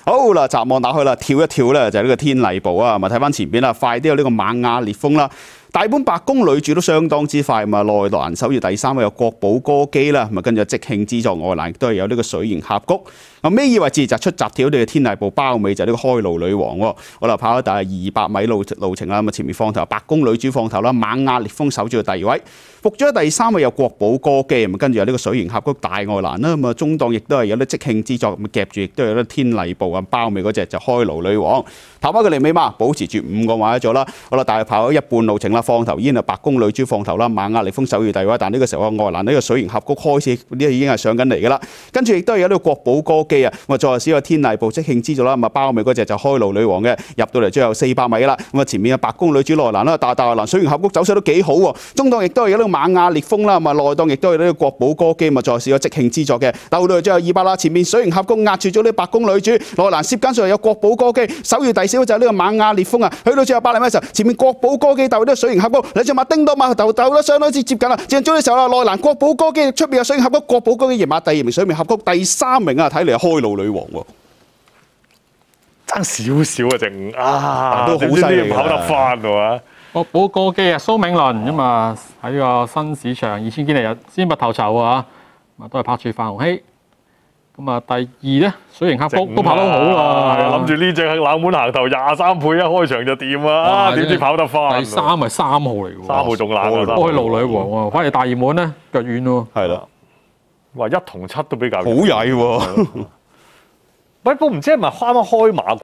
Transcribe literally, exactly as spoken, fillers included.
好啦，閘望打開啦，跳一跳咧就係呢個天麗步啊，咪睇翻前邊啦，快啲有呢個猛亞烈風啦。大本白宮女主都相當之快，咁啊內欄首要第三位有國寶歌姬啦，咁啊跟住即興之作外欄亦都係有呢個水形峽谷。咁尾二位置就出閘跳呢個天麗步，包尾就係呢個開路女王喎。我哋跑咗大概二百米路路程啦，咁啊前面放頭白宮女主放頭啦，猛亞烈風守住第二位。復咗第三位有國寶歌姬，咁跟住有呢個水形峽谷大外欄啦，咁啊中檔亦都係有啲即興之作，咁夾住亦都有啲天麗步啊，包尾嗰隻就開路女王。頭翻佢嚟尾嘛，保持住五個位咗啦。好啦，大概跑咗一半路程啦，放頭已經係白宮女主放頭啦，猛亞烈風守住第二位，但呢個時候啊外欄呢個水形峽谷開始呢個已經係上緊嚟㗎啦。跟住亦都係有呢個國寶歌姬啊，咁啊再少個天麗步即興之作啦，咁啊包尾嗰隻就開路女王嘅，入到嚟最後四百米啦。咁啊前面嘅白宮女主內欄啦，大大內欄水形峽谷走勢都幾好喎。中檔亦都係有呢個猛亞烈風啦，咁啊內檔亦都係呢個國寶歌姬，咁啊再少個即興之作嘅，鬥到嚟最後二百啦。前面水形峽谷壓住咗呢個白宮女主，內欄攝緊上嚟有國寶歌姬，守住第四就係呢個猛亞烈風啊。去到最後百零米嘅時候，前面國寶歌姬鬥呢個水形峽谷，兩隻馬叮當馬頭鬥得相當之接近啦。接近咗嘅時候啦，內欄國寶歌姬出邊有水形峽谷，國寶歌姬贏馬第二名，水形峽谷第三名啊，睇嚟係開路女王喎。 爭少少啊，隻啊， 都好犀利， 跑得翻係嘛？ 國寶歌姬啊，蘇銘倫咁啊喺個新市場二千幾嚟日先拔頭籌啊，咁啊都係拍住范鴻禧。咁啊第二咧水形峽谷都跑得好啦， 諗住呢隻冷門行頭廿三倍一開場就掂啊，點知跑得翻？ 第三係三號嚟喎， 三號仲冷啊， 開路女王喎，反而大熱門咧腳軟喎。 係啦， 話一同七都比較好曳喎。 喂，我唔知係咪啱啱開馬。